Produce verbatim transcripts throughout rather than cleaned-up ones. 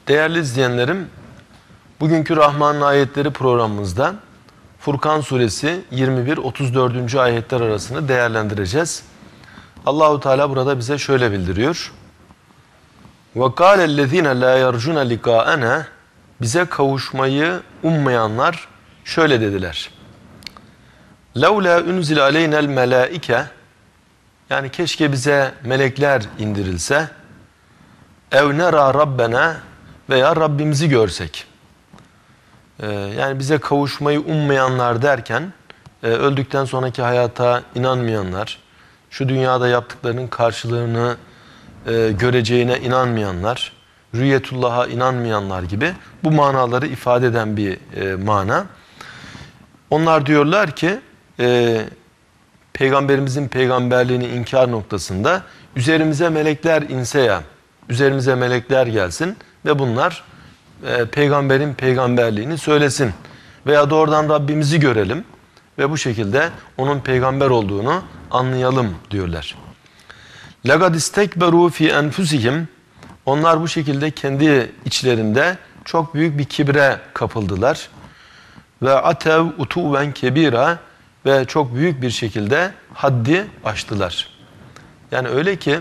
Değerli izleyenlerim, bugünkü Rahman'ın ayetleri programımızda Furkan suresi yirmi bir otuz dördüncü ayetler arasını değerlendireceğiz. Allahu Teala burada bize şöyle bildiriyor. وَقَالَ الَّذ۪ينَ لَا يَرْجُونَ لِقَاءَنَا Bize kavuşmayı ummayanlar şöyle dediler. لَوْلَا اُنْزِلَ عَلَيْنَا الْمَلَائِكَ Yani keşke bize melekler indirilse. اَوْ نَرَى رَبَّنَا Veya Rabbimizi görsek. Ee, yani bize kavuşmayı ummayanlar derken e, öldükten sonraki hayata inanmayanlar, şu dünyada yaptıklarının karşılığını e, göreceğine inanmayanlar, rüyetullah'a inanmayanlar gibi bu manaları ifade eden bir e, mana. Onlar diyorlar ki e, Peygamberimizin peygamberliğini inkar noktasında üzerimize melekler inse ya, üzerimize melekler gelsin ve bunlar e, peygamberin peygamberliğini söylesin veya doğrudan Rabbimizi görelim ve bu şekilde onun peygamber olduğunu anlayalım diyorlar. لَقَدْ اسْتَكْبَرُوا فِي أَنْفُسِهِمْ Onlar bu şekilde kendi içlerinde çok büyük bir kibre kapıldılar. Ve atev utuven kebira ve çok büyük bir şekilde haddi aştılar. Yani öyle ki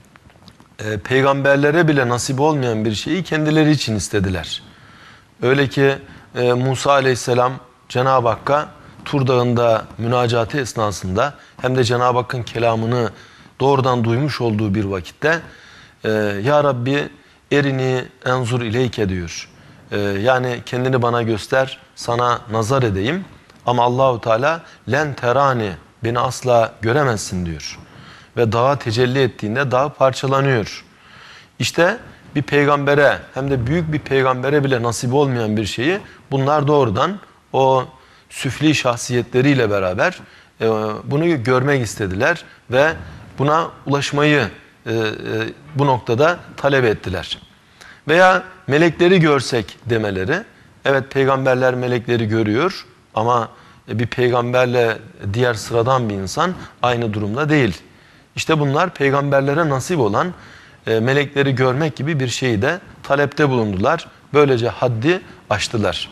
e, peygamberlere bile nasip olmayan bir şeyi kendileri için istediler. Öyle ki e, Musa aleyhisselam Cenab-ı Hakk'a Tur Dağı'nda münacatı esnasında hem de Cenab-ı Hakk'ın kelamını doğrudan duymuş olduğu bir vakitte e, Ya Rabbi erini enzur ileyke diyor. E, yani kendini bana göster, sana nazar edeyim. Ama Allahu Teala len terani beni asla göremezsin diyor. Ve dağa tecelli ettiğinde dağ parçalanıyor. İşte bir peygambere hem de büyük bir peygambere bile nasip olmayan bir şeyi bunlar doğrudan o süfli şahsiyetleriyle beraber e, bunu görmek istediler ve buna ulaşmayı e, e, bu noktada talep ettiler. Veya melekleri görsek demeleri. Evet, peygamberler melekleri görüyor ama bir peygamberle diğer sıradan bir insan aynı durumda değil. İşte bunlar peygamberlere nasip olan e, melekleri görmek gibi bir şeyi de talepte bulundular. Böylece haddi aştılar.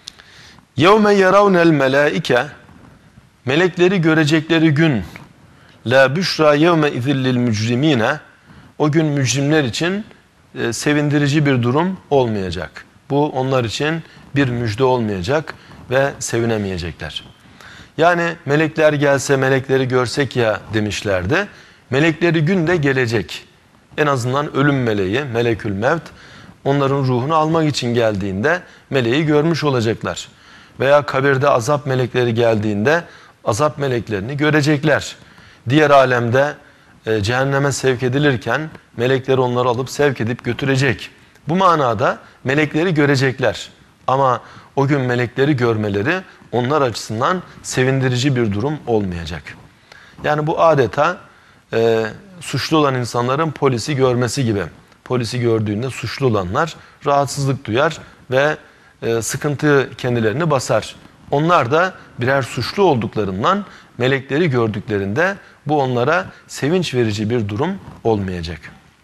يَوْمَ يَرَوْنَ الْمَلَائِكَ Melekleri görecekleri gün لَا بُشْرَى يَوْمَ اِذِلِّ الْمُجْرِم۪ينَ O gün mücrimler için e, sevindirici bir durum olmayacak. Bu onlar için bir müjde olmayacak ve sevinemeyecekler. Yani melekler gelse melekleri görsek ya demişlerdi. Melekleri gün de gelecek. En azından ölüm meleği, melekül mevt onların ruhunu almak için geldiğinde meleği görmüş olacaklar. Veya kabirde azap melekleri geldiğinde azap meleklerini görecekler. Diğer alemde e, cehenneme sevk edilirken melekler onları alıp sevk edip götürecek. Bu manada melekleri görecekler. Ama o gün melekleri görmeleri onlar açısından sevindirici bir durum olmayacak. Yani bu adeta e, suçlu olan insanların polisi görmesi gibi. Polisi gördüğünde suçlu olanlar rahatsızlık duyar ve e, sıkıntı kendilerini basar. Onlar da birer suçlu olduklarından melekleri gördüklerinde bu onlara sevinç verici bir durum olmayacak.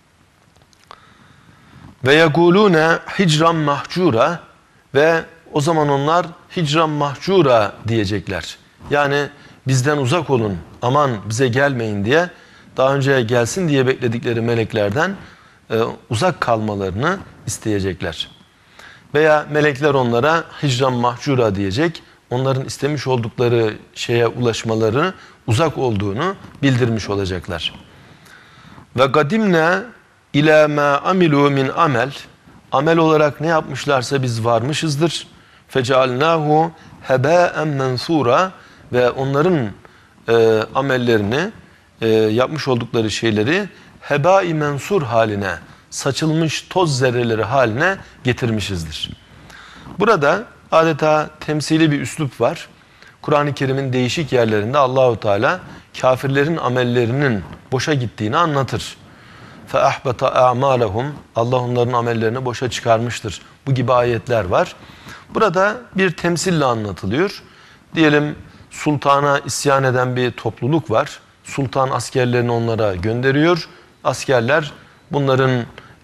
Ve yekulune hicran mahcura ve o zaman onlar hicran mahcura diyecekler. Yani bizden uzak olun, aman bize gelmeyin diye daha önce gelsin diye bekledikleri meleklerden e, uzak kalmalarını isteyecekler. Veya melekler onlara hicran mahcura diyecek. Onların istemiş oldukları şeye ulaşmaları uzak olduğunu bildirmiş olacaklar. Ve gadimne İlâ mâ amilû min amel Amel olarak ne yapmışlarsa biz varmışızdır. Fecealnâhu hebâen mensûrâ Ve onların e, amellerini, e, yapmış oldukları şeyleri hebâ-i mensur haline, saçılmış toz zerreleri haline getirmişizdir. Burada adeta temsili bir üslup var. Kur'an-ı Kerim'in değişik yerlerinde Allahu Teala kafirlerin amellerinin boşa gittiğini anlatır. فَاَحْبَتَ اَعْمَالَهُمْ Allah onların amellerini boşa çıkarmıştır. Bu gibi ayetler var. Burada bir temsille anlatılıyor. Diyelim sultana isyan eden bir topluluk var. Sultan askerlerini onlara gönderiyor. Askerler bunların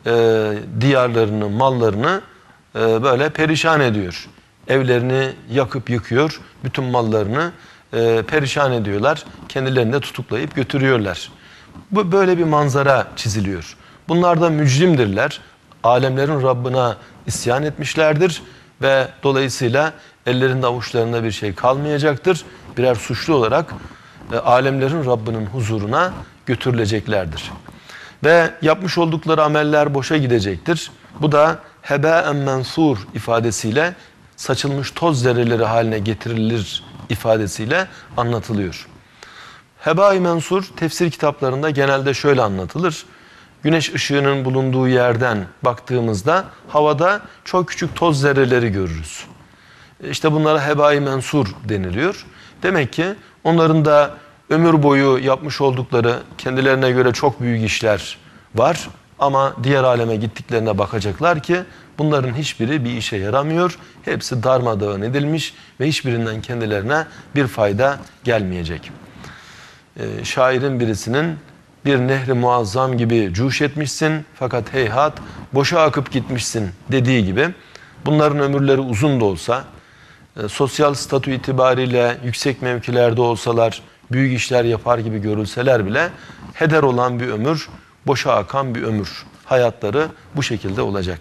e, diyarlarını, mallarını e, böyle perişan ediyor. Evlerini yakıp yıkıyor, bütün mallarını e, perişan ediyorlar. Kendilerini de tutuklayıp götürüyorlar. Bu böyle bir manzara çiziliyor. Bunlar da mücrimdirler. Alemlerin Rabbına isyan etmişlerdir ve dolayısıyla ellerinde avuçlarında bir şey kalmayacaktır. Birer suçlu olarak e, alemlerin Rabbinin huzuruna götürüleceklerdir. Ve yapmış oldukları ameller boşa gidecektir. Bu da hebâen mensûr ifadesiyle saçılmış toz zerreleri haline getirilir ifadesiyle anlatılıyor. Heba-i mensur tefsir kitaplarında genelde şöyle anlatılır. Güneş ışığının bulunduğu yerden baktığımızda havada çok küçük toz zerreleri görürüz. İşte bunlara heba-i mensur deniliyor. Demek ki onların da ömür boyu yapmış oldukları kendilerine göre çok büyük işler var. Ama diğer aleme gittiklerine bakacaklar ki bunların hiçbiri bir işe yaramıyor. Hepsi darmadağın edilmiş ve hiçbirinden kendilerine bir fayda gelmeyecek. Ee, şairin birisinin bir nehri muazzam gibi cuş etmişsin fakat heyhat boşa akıp gitmişsin dediği gibi bunların ömürleri uzun da olsa, e, sosyal statü itibariyle yüksek mevkilerde olsalar, büyük işler yapar gibi görülseler bile heder olan bir ömür, boşa akan bir ömür. Hayatları bu şekilde olacak.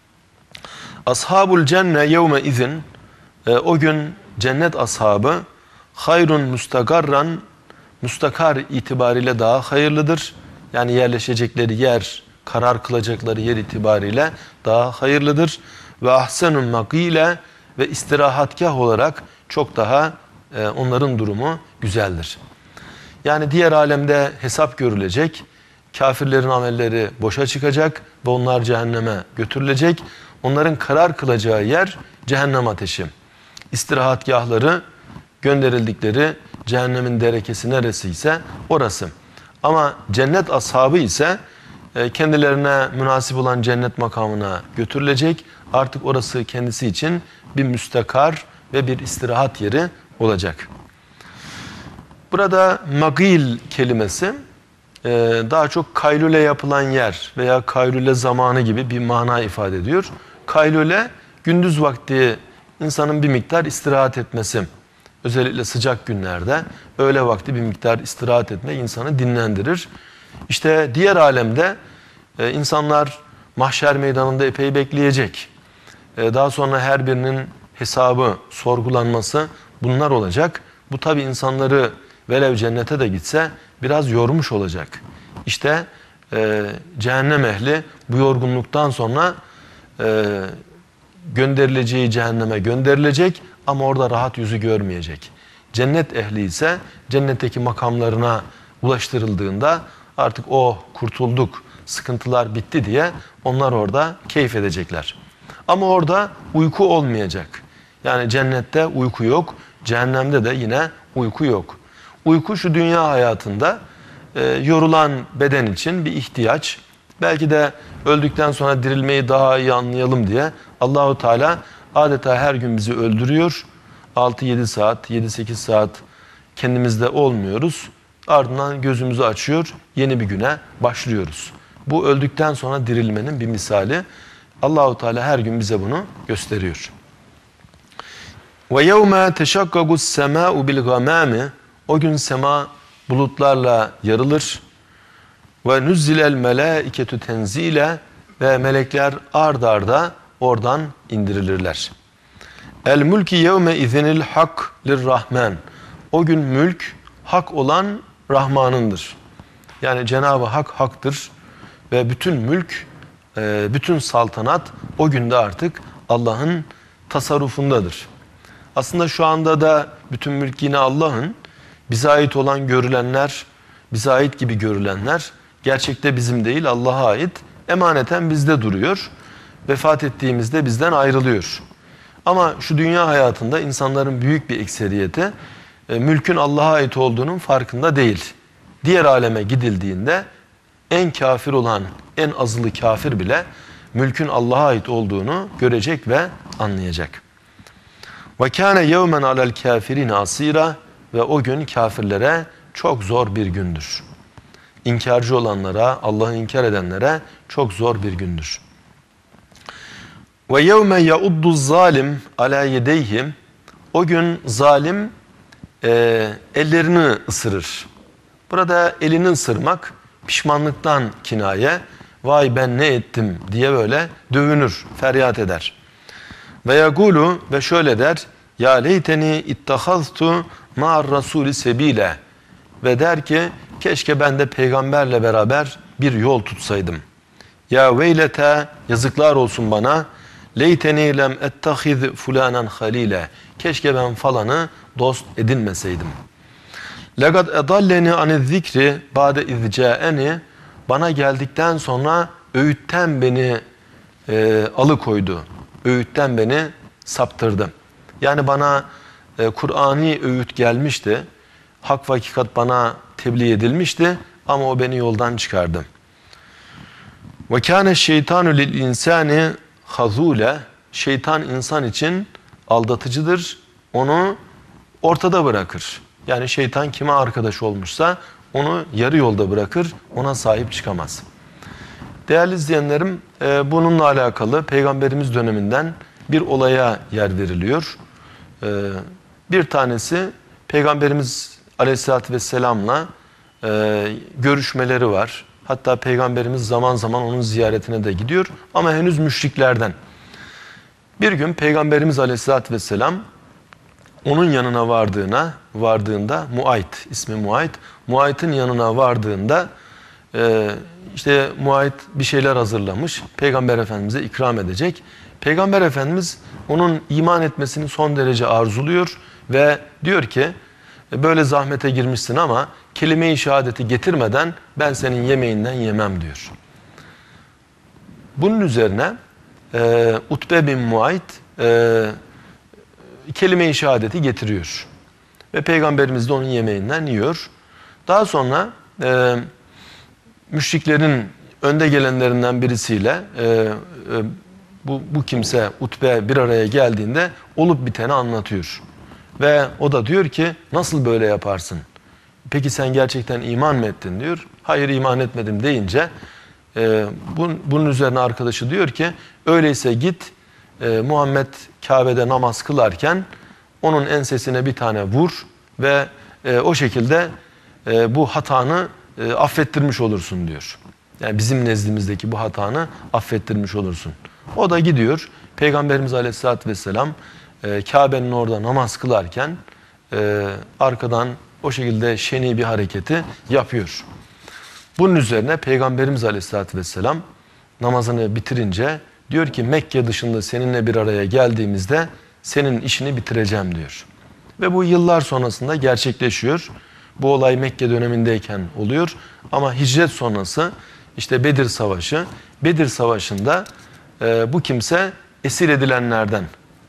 Ashabul cenne yevme izin, o gün cennet ashabı hayrun mustakarran, mustakar itibariyle daha hayırlıdır. Yani yerleşecekleri yer, karar kılacakları yer itibariyle daha hayırlıdır. Ve ahsenun makile, ve istirahatgah olarak çok daha e, onların durumu güzeldir. Yani diğer alemde hesap görülecek, kafirlerin amelleri boşa çıkacak ve onlar cehenneme götürülecek. Onların karar kılacağı yer cehennem ateşi. İstirahatgahları, gönderildikleri cehennemin derekesi neresiyse orası. Ama cennet ashabı ise kendilerine münasip olan cennet makamına götürülecek. Artık orası kendisi için bir müstakar ve bir istirahat yeri olacak. Burada magil kelimesi daha çok kaylule yapılan yer veya kaylule zamanı gibi bir mana ifade ediyor. Kaylule gündüz vakti insanın bir miktar istirahat etmesi. Özellikle sıcak günlerde öğle vakti bir miktar istirahat etme insanı dinlendirir. İşte diğer alemde e, insanlar mahşer meydanında epey bekleyecek. E, daha sonra her birinin hesabı, sorgulanması bunlar olacak. Bu tabi insanları velev cennete de gitse biraz yormuş olacak. İşte e, cehennem ehli bu yorgunluktan sonra e, gönderileceği cehenneme gönderilecek ama orada rahat yüzü görmeyecek. Cennet ehli ise cennetteki makamlarına ulaştırıldığında artık o kurtulduk, sıkıntılar bitti diye onlar orada keyif edecekler. Ama orada uyku olmayacak. Yani cennette uyku yok, cehennemde de yine uyku yok. Uyku şu dünya hayatında e, yorulan beden için bir ihtiyaç. Belki de öldükten sonra dirilmeyi daha iyi anlayalım diye Allahu Teala adeta her gün bizi öldürüyor. altı yedi saat, yedi sekiz saat kendimizde olmuyoruz. Ardından gözümüzü açıyor, yeni bir güne başlıyoruz. Bu öldükten sonra dirilmenin bir misali. Allahu Teala her gün bize bunu gösteriyor. Ve yevme teşakkagus semâ'u bil gamâmi, o gün sema bulutlarla yarılır. Ve nuzzilel melâiketu tenzile, ve melekler ard arda oradan indirilirler. El mülki yevme izinil hak lirrahman, o gün mülk hak olan Rahman'ındır. Yani Cenab-ı Hak haktır ve bütün mülk, bütün saltanat o günde artık Allah'ın tasarrufundadır. Aslında şu anda da bütün mülk yine Allah'ın. Bize ait olan görülenler, bize ait gibi görülenler gerçekte bizim değil, Allah'a ait. Emaneten bizde duruyor. Vefat ettiğimizde bizden ayrılıyor. Ama şu dünya hayatında insanların büyük bir ekseriyeti e, mülkün Allah'a ait olduğunun farkında değil. Diğer aleme gidildiğinde en kafir olan, en azılı kafir bile mülkün Allah'a ait olduğunu görecek ve anlayacak. Ve kâne yevmen alel kâfirîne asîrâ, ve o gün kafirlere çok zor bir gündür. inkarcı olanlara, Allah'ı inkar edenlere çok zor bir gündür. Ve yevme yauddu zalim ala yedeyhim. O gün zalim e, ellerini ısırır. Burada elini ısırmak pişmanlıktan kinaye. Vay ben ne ettim diye böyle dövünür, feryat eder. Ve yagulu ve şöyle der. Ya leyteni ittahaztu ma'ar rasuli sebile. Ve der ki keşke ben de peygamberle beraber bir yol tutsaydım. Ya veylete yazıklar olsun bana. Leyteni lem ettehiz fulanen halile. Keşke ben falanı dost edinmeseydim. Legad edalleni aniz zikri ba'de izcaeni. Bana geldikten sonra öğütten beni e, alıkoydu. Öğütten beni saptırdı. Yani bana e, Kur'ani öğüt gelmişti. Hak ve hakikat bana tebliğ edilmişti ama o beni yoldan çıkardı. Ve kâne şeytanu lil insani hazule. Şeytan insan için aldatıcıdır. Onu ortada bırakır. Yani şeytan kime arkadaş olmuşsa onu yarı yolda bırakır. Ona sahip çıkamaz. Değerli izleyenlerim, e, bununla alakalı Peygamberimiz döneminden bir olaya yer veriliyor. E, bir tanesi Peygamberimiz Aleyhisselatü Vesselam'la e, görüşmeleri var. Hatta Peygamberimiz zaman zaman onun ziyaretine de gidiyor ama henüz müşriklerden. Bir gün Peygamberimiz Aleyhisselatü Vesselam onun yanına vardığına vardığında Muayt, ismi Muayt, Muayt'ın yanına vardığında e, işte Muayt bir şeyler hazırlamış. Peygamber Efendimiz'e ikram edecek. Peygamber Efendimiz onun iman etmesini son derece arzuluyor ve diyor ki böyle zahmete girmişsin ama kelime-i şehadeti getirmeden ben senin yemeğinden yemem diyor. Bunun üzerine e, Utbe bin Muayt e, kelime-i şehadeti getiriyor. Ve Peygamberimiz de onun yemeğinden yiyor. Daha sonra e, müşriklerin önde gelenlerinden birisiyle e, e, bu, bu kimse Utbe bir araya geldiğinde olup biteni anlatıyor. Ve o da diyor ki nasıl böyle yaparsın? Peki sen gerçekten iman mı ettin diyor. Hayır iman etmedim deyince e, bunun, bunun üzerine arkadaşı diyor ki öyleyse git e, Muhammed Kabe'de namaz kılarken onun ensesine bir tane vur ve e, o şekilde e, bu hatanı e, affettirmiş olursun diyor. Yani bizim nezdimizdeki bu hatanı affettirmiş olursun. O da gidiyor. Peygamberimiz Aleyhisselatü Vesselam e, Kabe'nin orada namaz kılarken e, arkadan o şekilde şeni bir hareketi yapıyor. Bunun üzerine Peygamberimiz Aleyhisselatü Vesselam namazını bitirince diyor ki Mekke dışında seninle bir araya geldiğimizde senin işini bitireceğim diyor. Ve bu yıllar sonrasında gerçekleşiyor. Bu olay Mekke dönemindeyken oluyor. Ama hicret sonrası işte Bedir Savaşı. Bedir Savaşı'nda e, bu kimse esir edilenlerden.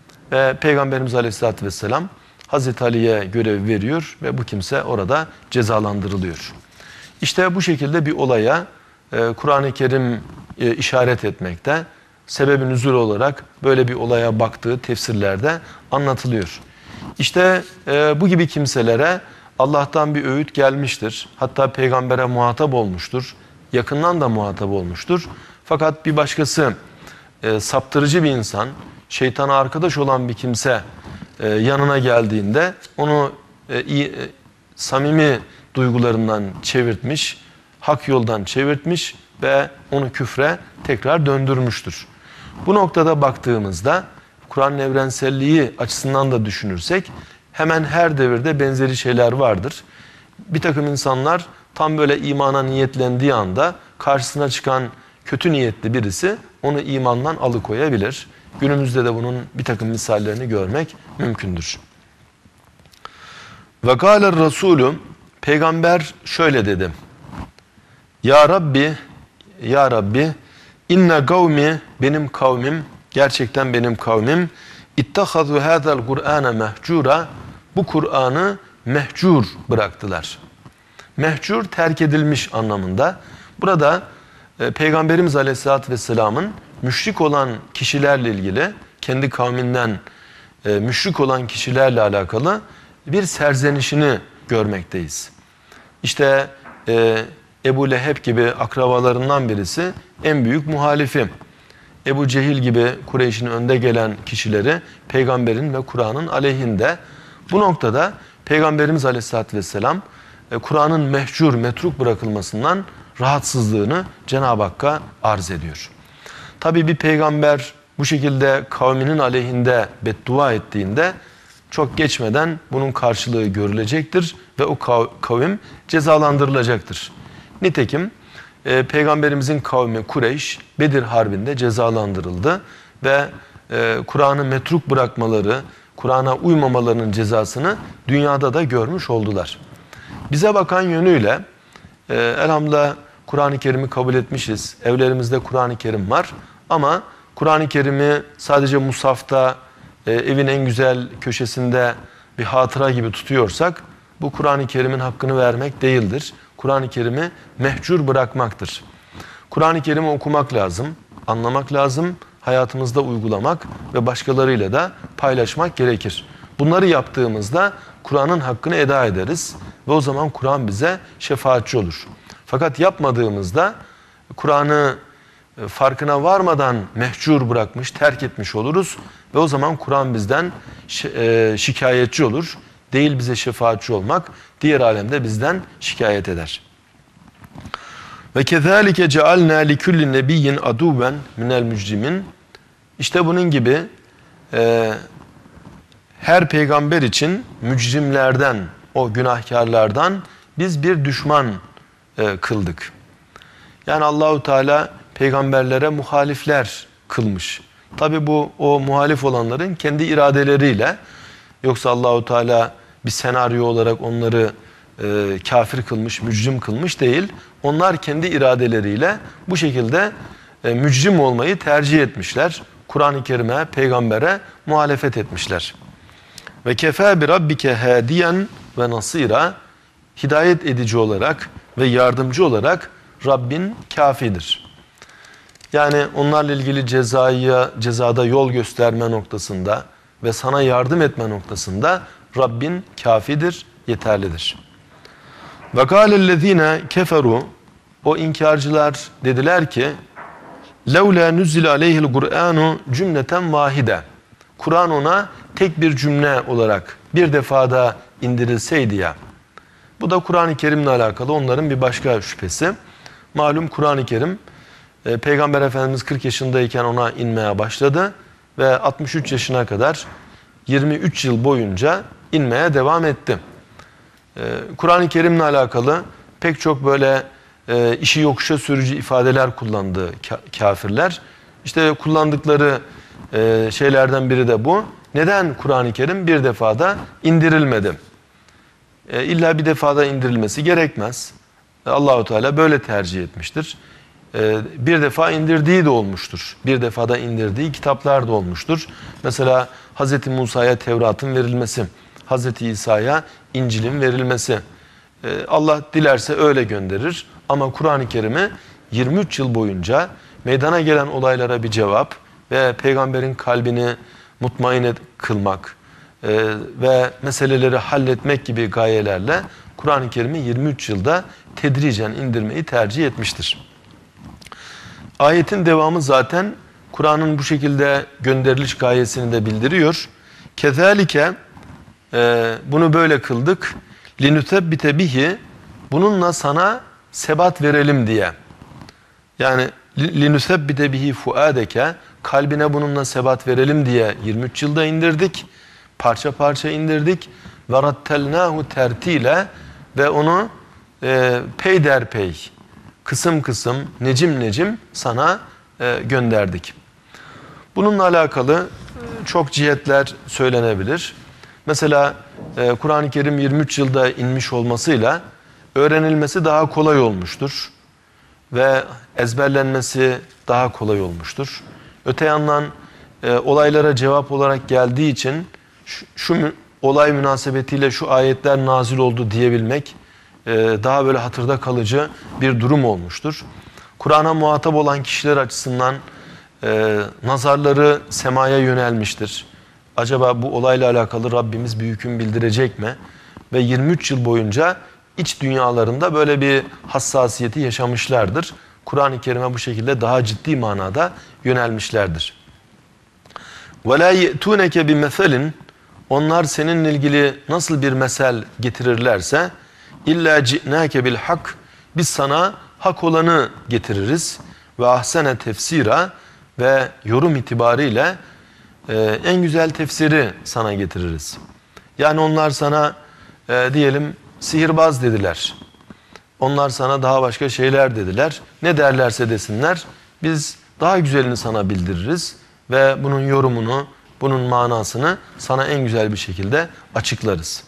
Ve Peygamberimiz Aleyhisselatü Vesselam Hazreti Ali'ye görev veriyor ve bu kimse orada cezalandırılıyor. İşte bu şekilde bir olaya e, Kur'an-ı Kerim e, işaret etmekte. Sebebi nüzul olarak böyle bir olaya baktığı tefsirlerde anlatılıyor. İşte e, bu gibi kimselere Allah'tan bir öğüt gelmiştir. Hatta peygambere muhatap olmuştur. Yakından da muhatap olmuştur. Fakat bir başkası e, saptırıcı bir insan, şeytana arkadaş olan bir kimse e, yanına geldiğinde onu e, iyi, e, samimi duygularından çevirtmiş, hak yoldan çevirtmiş ve onu küfre tekrar döndürmüştür. Bu noktada baktığımızda Kur'an'ın evrenselliği açısından da düşünürsek hemen her devirde benzeri şeyler vardır. Bir takım insanlar tam böyle imana niyetlendiği anda karşısına çıkan kötü niyetli birisi onu imandan alıkoyabilir. Günümüzde de bunun bir takım misallerini görmek mümkündür. Ve kâler Resulü, Peygamber şöyle dedi. Ya Rabbi, Ya Rabbi, inne kavmi, benim kavmim, gerçekten benim kavmim, ittahazu hâzel Kur'âne mehcûra, bu Kur'an'ı mehcur bıraktılar. Mehcur, terk edilmiş anlamında. Burada e, Peygamberimiz Aleyhisselatü Vesselam'ın müşrik olan kişilerle ilgili, kendi kavminden e, müşrik olan kişilerle alakalı bir serzenişini görmekteyiz. İşte e, Ebu Leheb gibi akrabalarından birisi en büyük muhalifi. Ebu Cehil gibi Kureyş'in önde gelen kişileri peygamberin ve Kur'an'ın aleyhinde. Bu noktada Peygamberimiz Aleyhisselatü Vesselam Kur'an'ın mehcur, metruk bırakılmasından rahatsızlığını Cenab-ı Hakk'a arz ediyor. Tabi bir peygamber bu şekilde kavminin aleyhinde beddua ettiğinde çok geçmeden bunun karşılığı görülecektir ve o kavim cezalandırılacaktır. Nitekim e, Peygamberimizin kavmi Kureyş Bedir Harbi'nde cezalandırıldı ve e, Kur'an'ı metruk bırakmaları, Kur'an'a uymamalarının cezasını dünyada da görmüş oldular. Bize bakan yönüyle e, elhamdülillah Kur'an-ı Kerim'i kabul etmişiz. Evlerimizde Kur'an-ı Kerim var ama Kur'an-ı Kerim'i sadece mushafta, e, evin en güzel köşesinde bir hatıra gibi tutuyorsak bu Kur'an-ı Kerim'in hakkını vermek değildir. Kur'an-ı Kerim'i mehcur bırakmaktır. Kur'an-ı Kerim'i okumak lazım, anlamak lazım, hayatımızda uygulamak ve başkalarıyla da paylaşmak gerekir. Bunları yaptığımızda Kur'an'ın hakkını eda ederiz ve o zaman Kur'an bize şefaatçi olur. Fakat yapmadığımızda Kur'an'ı farkına varmadan mehcur bırakmış, terk etmiş oluruz ve o zaman Kur'an bizden şikayetçi olur. Değil bize şefaatçi olmak, diğer alemde bizden şikayet eder. Ve kezalike cealna likulli nebiyyin aduven minel mücrimin. İşte bunun gibi e, her peygamber için mücrimlerden, o günahkarlardan biz bir düşman e, kıldık. Yani Allahu Teala peygamberlere muhalifler kılmış. Tabi bu o muhalif olanların kendi iradeleriyle, yoksa Allahu Teala bir senaryo olarak onları e, kafir kılmış, mücrim kılmış değil. Onlar kendi iradeleriyle bu şekilde e, mücrim olmayı tercih etmişler. Kur'an-ı Kerim'e, peygambere muhalefet etmişler. Ve kefâ bi rabbike hâdiyen ve nasîrâ. Hidayet edici olarak ve yardımcı olarak Rabbin kafidir. Yani onlarla ilgili cezaya, cezada yol gösterme noktasında ve sana yardım etme noktasında Rabbin kafidir, yeterlidir. Ve kâlellezîne keferu, o inkarcılar dediler ki levlâ nüzzile aleyhil Kur'anu cümleten vahide. Kur'an ona tek bir cümle olarak bir defada indirilseydi ya. Bu da Kur'an-ı Kerim'le alakalı onların bir başka şüphesi. Malum Kur'an-ı Kerim e, Peygamber Efendimiz kırk yaşındayken ona inmeye başladı ve altmış üç yaşına kadar yirmi üç yıl boyunca inmeye devam etti. Ee, Kur'an-ı Kerim'le alakalı pek çok böyle e, işi yokuşa sürücü ifadeler kullandı ka kafirler. İşte kullandıkları e, şeylerden biri de bu. Neden Kur'an-ı Kerim bir defada indirilmedi? E, illa bir defada indirilmesi gerekmez. E, Allahu Teala böyle tercih etmiştir. E, bir defa indirdiği de olmuştur. Bir defada indirdiği kitaplar da olmuştur. Mesela Hazreti Musa'ya Tevrat'ın verilmesi, Hazreti İsa'ya İncil'in verilmesi. Ee, Allah dilerse öyle gönderir. Ama Kur'an-ı Kerim'i yirmi üç yıl boyunca meydana gelen olaylara bir cevap ve peygamberin kalbini mutmain kılmak e, ve meseleleri halletmek gibi gayelerle Kur'an-ı Kerim'i yirmi üç yılda tedricen indirmeyi tercih etmiştir. Ayetin devamı zaten Kur'an'ın bu şekilde gönderiliş gayesini de bildiriyor. Kezalike e, bunu böyle kıldık. Linutebbite bihi, bununla sana sebat verelim diye. Yani linusebbite bihi fuadeke, kalbine bununla sebat verelim diye yirmi üç yılda indirdik. Parça parça indirdik. Ve rattelnahu tertile, ve onu e, peyderpey, kısım kısım, necim necim sana e, gönderdik. Bununla alakalı çok cihetler söylenebilir. Mesela e, Kur'an-ı Kerim yirmi üç yılda inmiş olmasıyla öğrenilmesi daha kolay olmuştur. Ve ezberlenmesi daha kolay olmuştur. Öte yandan e, olaylara cevap olarak geldiği için şu, şu olay münasebetiyle şu ayetler nazil oldu diyebilmek e, daha böyle hatırda kalıcı bir durum olmuştur. Kur'an'a muhatap olan kişiler açısından e, nazarları semaya yönelmiştir. Acaba bu olayla alakalı Rabbimiz bir hüküm bildirecek mi? Ve yirmi üç yıl boyunca iç dünyalarında böyle bir hassasiyeti yaşamışlardır. Kur'an-ı Kerim'e bu şekilde daha ciddi manada yönelmişlerdir. وَلَا يَأْتُونَكَ بِمَثَلٍ Onlar seninle ilgili nasıl bir mesel getirirlerse illa ci'nâke bil hak biz sana hak olanı getiririz ve ahsene tefsira ve yorum itibariyle e, en güzel tefsiri sana getiririz. Yani onlar sana e, diyelim sihirbaz dediler. Onlar sana daha başka şeyler dediler. Ne derlerse desinler biz daha güzelini sana bildiririz ve bunun yorumunu, bunun manasını sana en güzel bir şekilde açıklarız.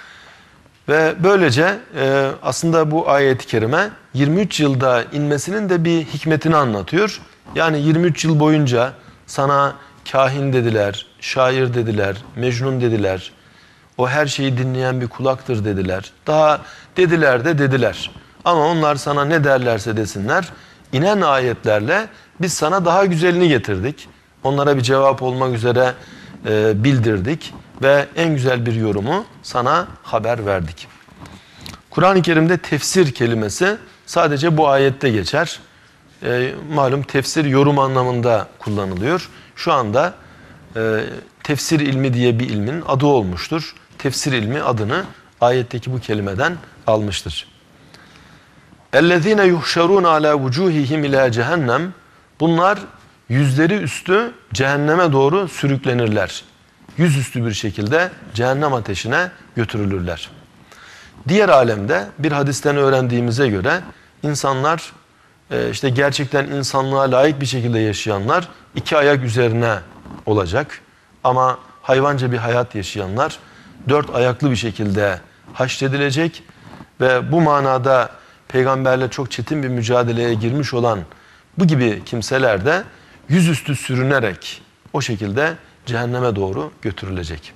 Ve böylece e, aslında bu ayet-i kerime yirmi üç yılda inmesinin de bir hikmetini anlatıyor. Yani yirmi üç yıl boyunca sana kahin dediler, şair dediler, mecnun dediler. O her şeyi dinleyen bir kulaktır dediler. Daha dediler de dediler. Ama onlar sana ne derlerse desinler, inen ayetlerle biz sana daha güzelini getirdik. Onlara bir cevap olmak üzere e, bildirdik ve en güzel bir yorumu sana haber verdik. Kur'an-ı Kerim'de tefsir kelimesi sadece bu ayette geçer. E, malum tefsir yorum anlamında kullanılıyor. Şu anda e, tefsir ilmi diye bir ilmin adı olmuştur. Tefsir ilmi adını ayetteki bu kelimeden almıştır. اَلَّذ۪ينَ يُحْشَرُونَ عَلَى وُجُوهِهِمْ اِلَى cehennem Bunlar yüzleri üstü cehenneme doğru sürüklenirler. Yüzüstü bir şekilde cehennem ateşine götürülürler. Diğer alemde bir hadisten öğrendiğimize göre insanlar işte gerçekten insanlığa layık bir şekilde yaşayanlar iki ayak üzerine olacak. Ama hayvanca bir hayat yaşayanlar dört ayaklı bir şekilde haşredilecek ve bu manada peygamberle çok çetin bir mücadeleye girmiş olan bu gibi kimseler de yüzüstü sürünerek o şekilde cehenneme doğru götürülecek.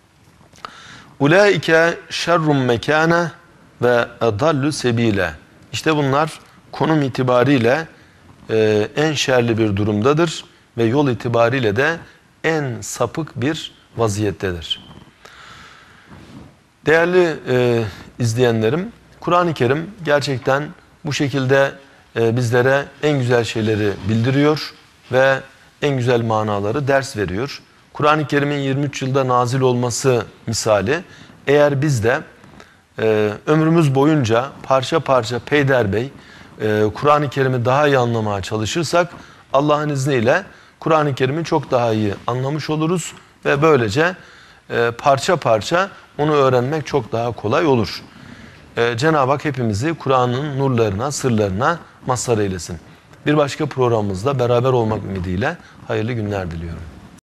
Ulaike şerrum mekane ve adallu sebile. İşte bunlar konum itibariyle e, en şerli bir durumdadır ve yol itibariyle de en sapık bir vaziyettedir. Değerli e, izleyenlerim, Kur'an-ı Kerim gerçekten bu şekilde e, bizlere en güzel şeyleri bildiriyor ve en güzel manaları ders veriyor. Kur'an-ı Kerim'in yirmi üç yılda nazil olması misali, eğer biz de e, ömrümüz boyunca parça parça peyderbey e, Kur'an-ı Kerim'i daha iyi anlamaya çalışırsak Allah'ın izniyle Kur'an-ı Kerim'i çok daha iyi anlamış oluruz ve böylece e, parça parça onu öğrenmek çok daha kolay olur. E, Cenab-ı Hak hepimizi Kur'an'ın nurlarına, sırlarına mazhar eylesin. Bir başka programımızda beraber olmak ümidiyle hayırlı günler diliyorum.